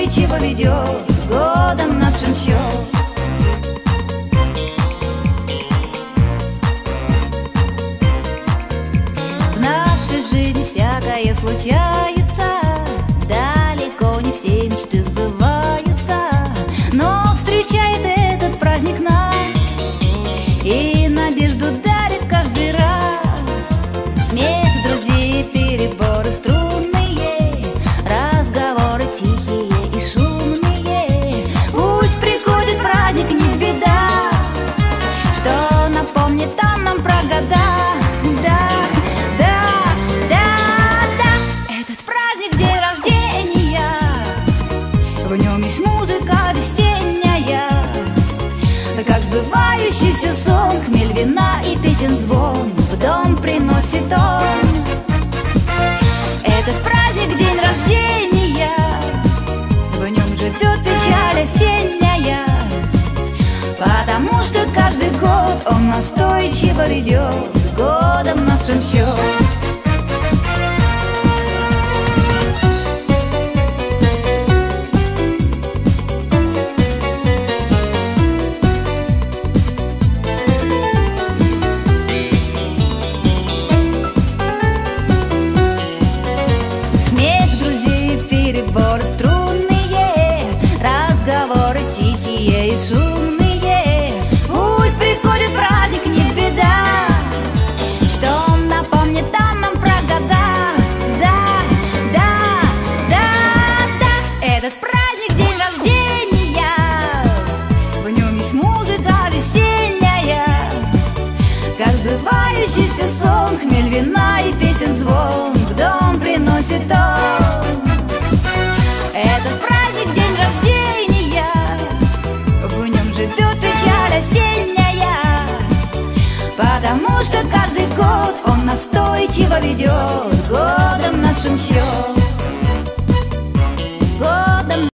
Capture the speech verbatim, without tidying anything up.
настойчиво ведет годом нашим счет. В нашей жизни всякое случается, далеко не все мечты сбываются, но встречает этот праздник нас и надежду дарит каждый раз. Смех друзей, переборы струнные, разговоры тихие и шумные. Пусть приходит праздник, не беда, что напомнит он нам про года. Да, да, да, да, этот праздник день рождения, в нем есть музыка весенняя, как сбывающийся сон, хмель вина и песен звон в дом приносит он. Этот праздник день рождения, в нем живет печаль осенняя, потому что каждый год он настойчиво ведет годом нашим счет. Разговоры тихие и шумные. Пусть приходит праздник, не беда, что он напомнит он нам про года. Да, да, да, да, этот праздник день рождения, в нем есть музыка весенняя, как сбывающийся сон, хмель вина и песен звон в дом приносит он. Этот праздник день рождения, в нем живет печаль осенняя, потому что каждый год он настойчиво ведет годом нашим счет.